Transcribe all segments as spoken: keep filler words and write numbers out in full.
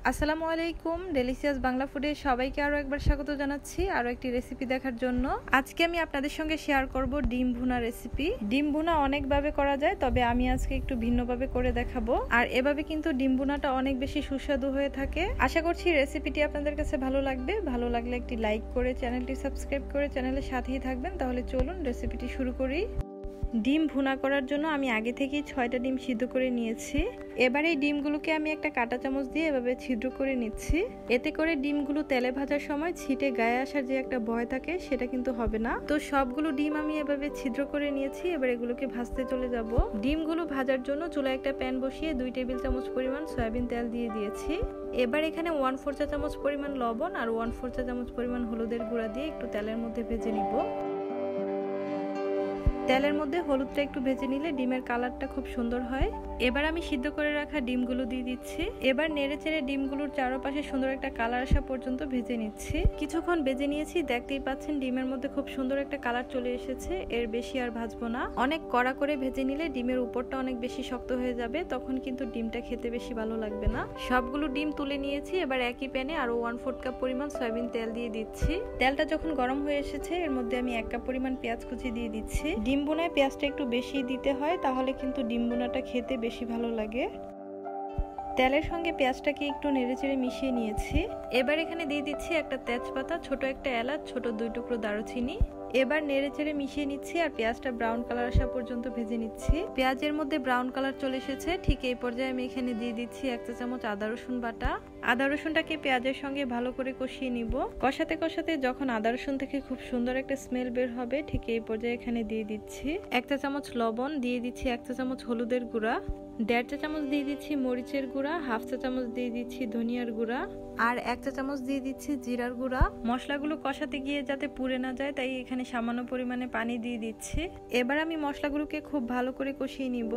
আসসালামু আলাইকুম, ডেলিশিয়াস বাংলা ফুডে সবাইকে আরও একবার স্বাগত জানাচ্ছি আরও একটি রেসিপি দেখার জন্য। আজকে আমি আপনাদের সঙ্গে শেয়ার করব ডিম ভুনা রেসিপি। ডিম ভুনা অনেকভাবে করা যায়, তবে আমি আজকে একটু ভিন্নভাবে করে দেখাবো। আর এভাবে কিন্তু ডিম ভুনাটা অনেক বেশি সুস্বাদু হয়ে থাকে। আশা করছি রেসিপিটি আপনাদের কাছে ভালো লাগবে। ভালো লাগলে একটি লাইক করে চ্যানেলটি সাবস্ক্রাইব করে চ্যানেলের সাথেই থাকবেন। তাহলে চলুন রেসিপিটি শুরু করি। ডিম ভুনা করার জন্য আমি আগে থেকেই ছয়টা ডিম সিদ্ধ করে নিয়েছি। এবার এই ডিমগুলোকে আমি একটা কাঁটা চামচ দিয়ে এভাবে ছিদ্র করে নিচ্ছি। এতে করে ডিমগুলো তেলে ভাজার সময় ছিটে গায়ে আসার যে একটা ভয় থাকে সেটা কিন্তু হবে না। তো সবগুলো ডিম আমি এভাবে ছিদ্র করে নিয়েছি। এবার এগুলোকে ভাজতে চলে যাব। ডিমগুলো ভাজার জন্য চুলায় একটা প্যান বসিয়ে দুই টেবিল চামচ পরিমাণ সয়াবিন তেল দিয়ে দিয়েছি। এবার এখানে ওয়ান ফোর চা চামচ পরিমাণ লবণ আর ওয়ান ফোর চা চামচ পরিমাণ হলুদের গুঁড়া দিয়ে একটু তেলের মধ্যে ভেজে নিব। তেলের মধ্যে হলুদটা একটু ভেজে নিলে ডিমের কালারটা খুব সুন্দর হয়। এবার আমি সিদ্ধ করে রাখা ডিমগুলো দিয়ে দিচ্ছি। এবার নেড়ে চেড়ে ডিমগুলোর চারপাশে সুন্দর একটা কালার আসা পর্যন্ত ভেজে নিচ্ছি। কিছুক্ষণ ভেজে নিয়েছি, দেখতেই পাচ্ছেন ডিমের মধ্যে খুব সুন্দর একটা কালার চলে এসেছে। এর বেশি আর ভাজবো না। অনেক কড়া করে ভেজে নিলে ডিমের উপরটা অনেক বেশি শক্ত হয়ে যাবে, তখন কিন্তু ডিমটা খেতে বেশি ভালো লাগবে না। সবগুলো ডিম তুলে নিয়েছি। এবার একই প্যানে আরো ওয়ান ফোর্থ কাপ পরিমাণ সয়াবিন তেল দিয়ে দিচ্ছি। তেলটা যখন গরম হয়ে এসেছে এর মধ্যে আমি এক কাপ পরিমাণ পেঁয়াজ কুচি দিয়ে দিচ্ছি। ডিম বোনায় পেঁয়াজটা একটু বেশি দিতে হয়, তাহলে কিন্তু ডিম বোনাটা খেতে বেশি ভালো লাগে। তেলের সঙ্গে পেঁয়াজটাকে একটু নেড়েচেড়ে মিশিয়ে নিয়েছি। এবার এখানে দিয়ে দিচ্ছি একটা তেজপাতা, ছোট একটা এলাচ, ছোট দুই টুকরো দারুচিনি। এবার নেড়ে চেড়ে মিশিয়ে নিচ্ছি আর পেঁয়াজটা ব্রাউন কালার আসা পর্যন্ত ভেজে নিচ্ছি। পেঁয়াজের মধ্যে ব্রাউন কালার চলে এসেছে, ঠিক এই পর্যায়ে আমি এখানে দিয়ে দিচ্ছি এক চা চামচ আদা রসুন বাটা। আদা রসুনটাকে পেঁয়াজের সঙ্গে ভালো করে কষিয়ে নিব। কষাতে কষাতে যখন আদা রসুন থেকে খুব সুন্দর একটা স্মেল বের হবে, ঠিক এই পর্যায়ে এখানে দিয়ে দিচ্ছি এক চা চামচ লবণ, দিয়ে দিচ্ছি এক চা চামচ হলুদের গুঁড়া, দেড় চা চামচ দিয়ে দিচ্ছি মরিচের গুঁড়া, হাফ চা চামচ দিয়ে দিচ্ছি ধনিয়ার গুঁড়া আর এক চা চামচ দিয়ে দিচ্ছি জিরার গুঁড়া। মশলাগুলো কষাতে গিয়ে যাতে পুড়ে না যায় তাই এখানে সামান্য পরিমাণে পানি দিয়ে দিচ্ছি। এবার আমি মশলাগুলোকে খুব ভালো করে কষিয়ে নিব।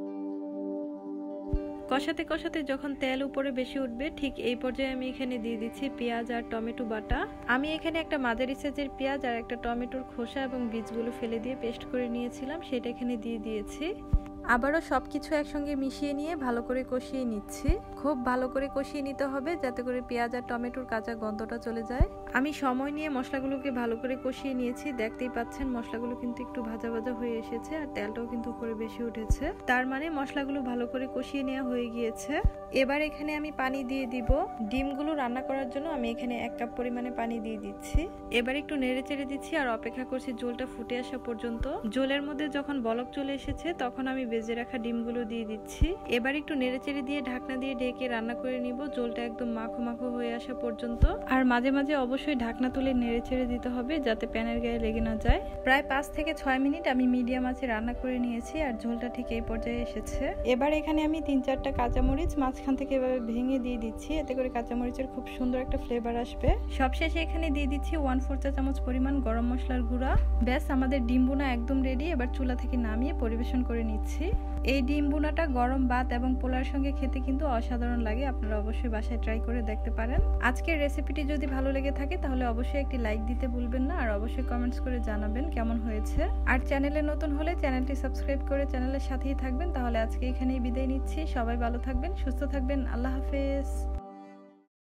কষাতে কষাতে যখন তেল উপরে বেশি উঠবে, ঠিক এই পর্যায়ে আমি এখানে দিয়ে দিচ্ছি পেঁয়াজ আর টমেটো বাটা। আমি এখানে একটা মাঝারি সাইজের পেঁয়াজ আর একটা টমেটোর খোসা এবং বীজগুলো ফেলে দিয়ে পেস্ট করে নিয়েছিলাম, সেটা এখানে দিয়ে দিয়েছি। আবারও সবকিছু একসঙ্গে মিশিয়ে নিয়ে ভালো করে কষিয়ে নিচ্ছি। খুব ভালো করে কষিয়ে নিতে হবে যাতে করে পেঁয়াজ আর টমেটোর কাঁচা গন্ধটা চলে যায়। আমি সময় নিয়ে মশলাগুলোকে ভালো করে কষিয়ে নিয়েছি। দেখতেই পাচ্ছেন মশলাগুলো কিন্তু একটু ভাজা ভাজা হয়ে এসেছে আর তেলটাও কিন্তু উপরে বেশি উঠেছে, তার মানে মশলাগুলো ভালো করে কষিয়ে নেওয়া হয়ে গিয়েছে। এবার এখানে আমি পানি দিয়ে দিব। ডিমগুলো রান্না করার জন্য আমি এখানে এক কাপ পরিমাণে পানি দিয়ে দিচ্ছি। এবার একটু নেড়ে চেড়ে দিচ্ছি আর অপেক্ষা করছি ঝোলটা ফুটে আসা পর্যন্ত। ঝোলের মধ্যে যখন বলক চলে এসেছে তখন আমি ভেজে রাখা ডিমগুলো দিয়ে দিচ্ছি। এবার একটু নেড়ে চেড়ে দিয়ে ঢাকনা দিয়ে ঢেকে রান্না করে নিব ঝোলটা একদম মাখো মাখো হয়ে আসা পর্যন্ত। আর মাঝে মাঝে অবশ্যই ঢাকনা তুলে নেড়ে চেড়ে দিতে হবে যাতে প্যানের গায়ে লেগে না যায়। প্রায় পাঁচ থেকে ছয় মিনিট আমি মিডিয়াম আঁচে রান্না করে নিয়েছি আর ঝোলটা ঠিক এই পর্যায়ে এসেছে। এবার এখানে আমি তিন চারটা কাঁচামরিচ মাঝখান থেকে এভাবে ভেঙে দিয়ে দিচ্ছি, এতে করে কাঁচামরিচের খুব সুন্দর একটা ফ্লেভার আসবে। সবশেষে এখানে দিয়ে দিচ্ছি ওয়ান ফোর চা চামচ পরিমাণ গরম মশলার গুঁড়া। ব্যাস, আমাদের ডিম বোনা একদম রেডি। এবার চুলা থেকে নামিয়ে পরিবেশন করে নিচ্ছি। এই ডিম বোনাটা গরম ভাত এবং পোলার সঙ্গে খেতে কিন্তু অসাধারণ লাগে। আপনারা অবশ্যই বাসায় ট্রাই করে দেখতে পারেন। আজকের রেসিপিটি যদি ভালো লেগে থাকে তাহলে অবশ্যই একটি লাইক দিতে ভুলবেন না আর অবশ্যই কমেন্টস করে জানাবেন কেমন হয়েছে। আর চ্যানেলে নতুন হলে চ্যানেলটি সাবস্ক্রাইব করে চ্যানেলের সাথেই থাকবেন। তাহলে আজকে এখানেই বিদায় নিচ্ছি। সবাই ভালো থাকবেন, সুস্থ থাকবেন। আল্লাহ হাফেজ।